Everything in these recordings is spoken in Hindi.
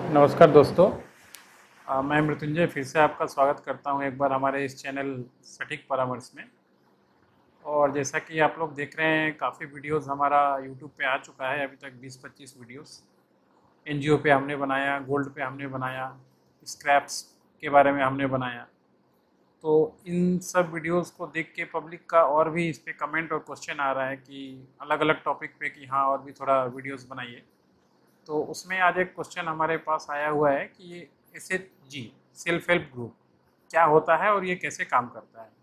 नमस्कार दोस्तों। मैं मृत्युंजय फिर से आपका स्वागत करता हूं एक बार हमारे इस चैनल सटीक परामर्श में। और जैसा कि आप लोग देख रहे हैं, काफ़ी वीडियोस हमारा यूट्यूब पे आ चुका है। अभी तक 20-25 वीडियोस एनजीओ पे हमने बनाया, गोल्ड पे हमने बनाया, स्क्रैप्स के बारे में हमने बनाया। तो इन सब वीडियोस को देख के पब्लिक का और भी इस पर कमेंट और क्वेश्चन आ रहा है कि अलग अलग टॉपिक पे कि हाँ और भी थोड़ा वीडियोज़ बनाइए। तो उसमें आज एक क्वेश्चन हमारे पास आया हुआ है कि ये SHG सेल्फ हेल्प ग्रुप क्या होता है और ये कैसे काम करता है।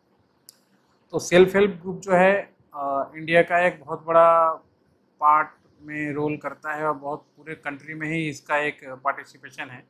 तो सेल्फ हेल्प ग्रुप जो है इंडिया का एक बहुत बड़ा पार्ट में रोल करता है और बहुत पूरे कंट्री में ही इसका एक पार्टिसिपेशन है।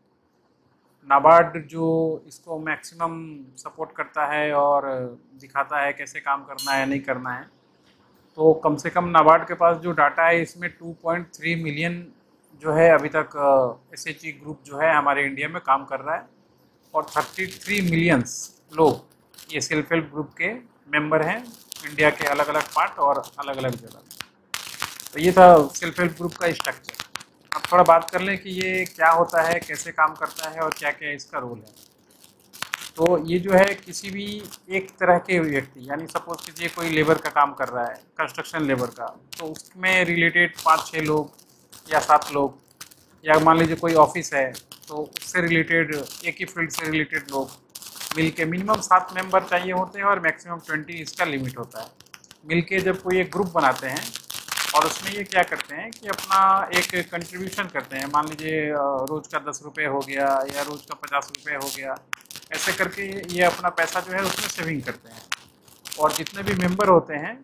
नाबार्ड जो इसको मैक्सिमम सपोर्ट करता है और दिखाता है कैसे काम करना है नहीं करना है। तो कम से कम नाबार्ड के पास जो डाटा है इसमें 2.3 मिलियन जो है अभी तक SHG ग्रुप जो है हमारे इंडिया में काम कर रहा है और 33 मिलियंस लोग ये सेल्फ हेल्प ग्रुप के मेंबर हैं इंडिया के अलग अलग पार्ट और अलग अलग जगह। तो ये था सेल्फ हेल्प ग्रुप का स्ट्रक्चर। अब थोड़ा बात कर लें कि ये क्या होता है, कैसे काम करता है और क्या क्या इसका रोल है। तो ये जो है किसी भी एक तरह के व्यक्ति, यानी सपोज कीजिए कोई लेबर का काम कर रहा है, कंस्ट्रक्शन लेबर का, तो उसमें रिलेटेड 5-6 लोग या 7 लोग, या मान लीजिए कोई ऑफिस है तो उससे रिलेटेड एक ही फील्ड से रिलेटेड लोग मिल के मिनिमम 7 मेंबर चाहिए होते हैं और मैक्सिमम 20 इसका लिमिट होता है। मिल के जब कोई एक ग्रुप बनाते हैं और उसमें ये क्या करते हैं कि अपना एक कंट्रीब्यूशन करते हैं। मान लीजिए रोज़ का 10 रुपये हो गया या रोज़ का 50 रुपये हो गया, ऐसे करके ये अपना पैसा जो है उसमें सेविंग करते हैं। और जितने भी मेंबर होते हैं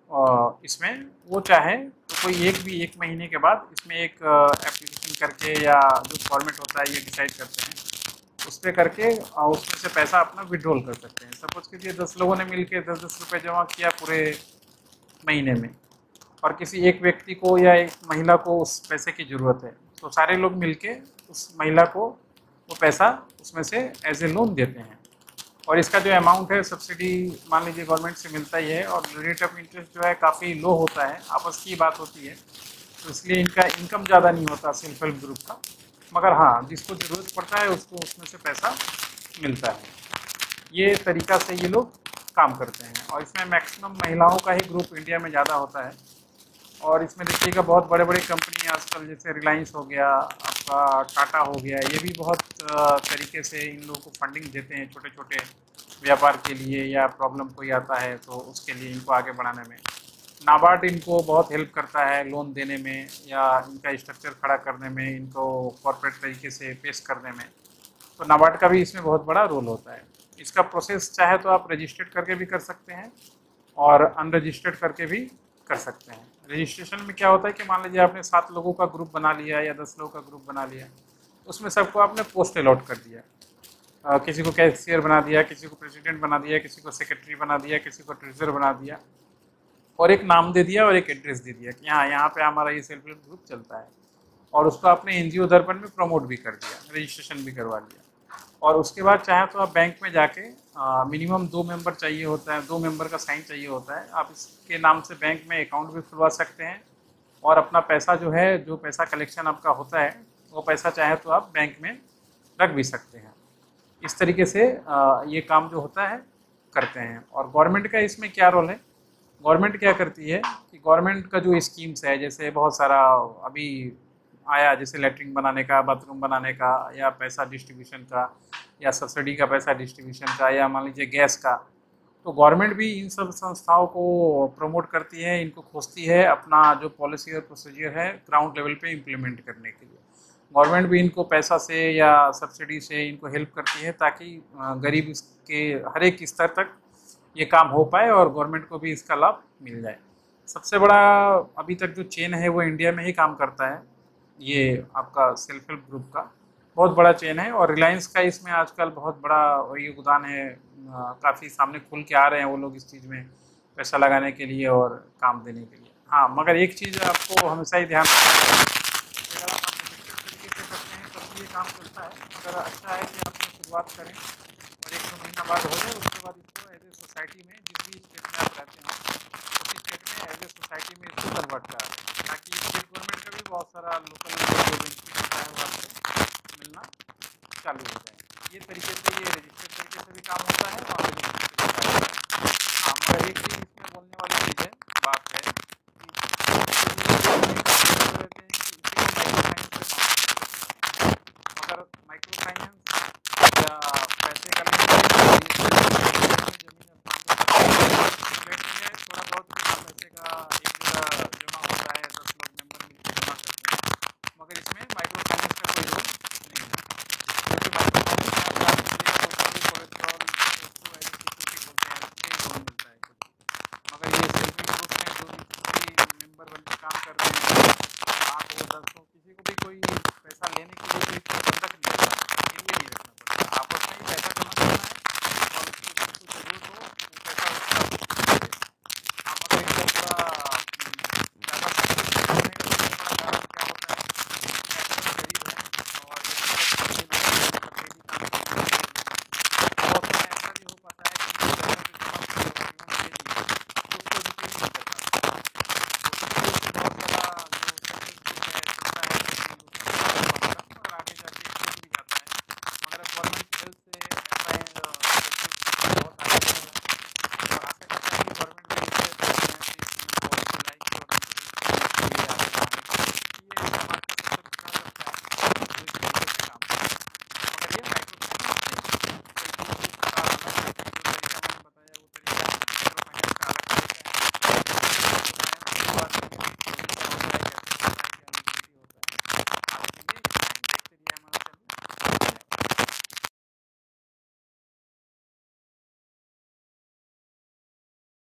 इसमें, वो चाहे तो कोई एक महीने के बाद इसमें एक एप्लीकेशन करके या जो फॉर्मेट होता है ये डिसाइड करते हैं, उस पर करके उसमें से पैसा अपना विड्रॉल कर सकते हैं। सपोज कीजिए 10 लोगों ने मिलके 10-10 रुपये जमा किया पूरे महीने में, और किसी एक व्यक्ति को या एक महिला को उस पैसे की ज़रूरत है, तो सारे लोग मिलके उस महिला को वो पैसा उसमें से एज ए लोन देते हैं। और इसका जो अमाउंट है सब्सिडी मान लीजिए गवर्नमेंट से मिलता ही है, और रेट ऑफ इंटरेस्ट जो है काफ़ी लो होता है, आपस की बात होती है, तो इसलिए इनका इनकम ज़्यादा नहीं होता सेल्फ हेल्प ग्रुप का। मगर हाँ, जिसको ज़रूरत पड़ता है उसको उसमें से पैसा मिलता है। ये तरीका से ये लोग काम करते हैं और इसमें मैक्सिमम महिलाओं का ही ग्रुप इंडिया में ज़्यादा होता है। और इसमें देखिएगा बहुत बड़े बड़े कंपनी आजकल, जैसे रिलायंस हो गया, आपका टाटा हो गया, ये भी बहुत तरीके से इन लोगों को फंडिंग देते हैं छोटे छोटे व्यापार के लिए, या प्रॉब्लम कोई आता है तो उसके लिए इनको आगे बढ़ाने में। नाबार्ड इनको बहुत हेल्प करता है लोन देने में या इनका स्ट्रक्चर खड़ा करने में, इनको कॉर्पोरेट तरीके से पेश करने में। तो नाबार्ड का भी इसमें बहुत बड़ा रोल होता है। इसका प्रोसेस चाहे तो आप रजिस्टर्ड करके भी कर सकते हैं और अनरजिस्टर्ड करके भी कर सकते हैं। रजिस्ट्रेशन में क्या होता है कि मान लीजिए आपने 7 लोगों का ग्रुप बना लिया या 10 लोगों का ग्रुप बना लिया, उसमें सबको आपने पोस्ट अलॉट कर दिया। किसी को कैशियर बना दिया, किसी को प्रेसिडेंट बना दिया, किसी को सेक्रेटरी बना दिया, किसी को ट्रेजरर बना दिया, और एक नाम दे दिया और एक एड्रेस दे दिया कि हाँ यहाँ पे हमारा ये सेल्फ हेल्प ग्रुप चलता है। और उसको आपने एनजीओ दर्पण में प्रमोट भी कर दिया, रजिस्ट्रेशन भी करवा लिया। और उसके बाद चाहे तो आप बैंक में जाके मिनिमम 2 मेंबर चाहिए होता है, 2 मेंबर का साइन चाहिए होता है, आप इसके नाम से बैंक में अकाउंट भी खुलवा सकते हैं। और अपना पैसा जो है, जो पैसा कलेक्शन आपका होता है, वो पैसा चाहे तो आप बैंक में रख भी सकते हैं। इस तरीके से ये काम जो होता है करते हैं। और गवर्नमेंट का इसमें क्या रोल है, गवर्नमेंट क्या करती है कि गवर्नमेंट का जो स्कीम्स है, जैसे बहुत सारा अभी आया, जैसे लेटरिन बनाने का, बाथरूम बनाने का, या पैसा डिस्ट्रीब्यूशन का, या सब्सिडी का पैसा डिस्ट्रीब्यूशन का, या मान लीजिए गैस का, तो गवर्नमेंट भी इन सब संस्थाओं को प्रमोट करती है, इनको खोजती है अपना जो पॉलिसी और प्रोसीजर है ग्राउंड लेवल पे इम्प्लीमेंट करने के लिए। गवर्नमेंट भी इनको पैसा से या सब्सिडी से इनको हेल्प करती है, ताकि गरीब के हर एक स्तर तक ये काम हो पाए और गवर्नमेंट को भी इसका लाभ मिल जाए। सबसे बड़ा अभी तक जो चेन है वो इंडिया में ही काम करता है, ये आपका सेल्फ हेल्प ग्रुप का बहुत बड़ा चेन है। और रिलायंस का इसमें आजकल बहुत बड़ा योगदान है, काफ़ी सामने खुल के आ रहे हैं वो लोग इस चीज़ में पैसा लगाने के लिए और काम देने के लिए। हाँ, मगर एक चीज़ आपको हमेशा ही ध्यान रखना है, अगर आप तरीके से करते हैं तब ये काम चलता है। मगर अच्छा है कि आप शुरुआत करें और 1-2 महीना बाद हो जाए, उसके बाद इसको एज ए सोसाइटी में, जिस भी स्टेट में आप रहते हैं उसी स्टेट में एज ए सोसाइटी में इसको कन्वर्ट करा दें, ताकि स्टेट गवर्नमेंट का भी बहुत सारा लोकल जो बेनिफिट होता है वो आपको चालू हो जाए। ये तरीके से ये रजिस्टर्ड तरीके से भी काम होता है और रजिस्टर्ड से भी काम होता है। हाँ, मगर एक चीज़ इसमें बोलने वाली चीज़ है, बात है अगर माइक्रो फाइनेंस या पैसे का लेन जमीन में थोड़ा बहुत पैसे का एक जगह जमा होता है, 10 लोग मेंबर मिलकर जमा करते हैं, मगर इसमें माइक्रो फाइनेंस का कोई रोल नहीं है, क्योंकि माइक्रो फाइनेंस में अगर आप कोलेस्ट्रॉल उसको एज सिक्योरिटी बोलते हैं, उससे लोन मिलता है कुछ, मगर ये सेल्फ हेल्प ग्रुप में जो भी मेंबर बनकर काम कर रहे हैं